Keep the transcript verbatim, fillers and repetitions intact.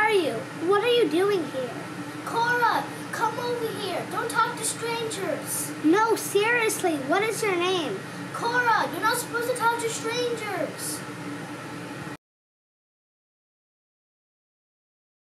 are you? What are you doing here? Cora, come over here. Don't talk to strangers. No, seriously, what is your name? Cora, you're not supposed to talk to strangers.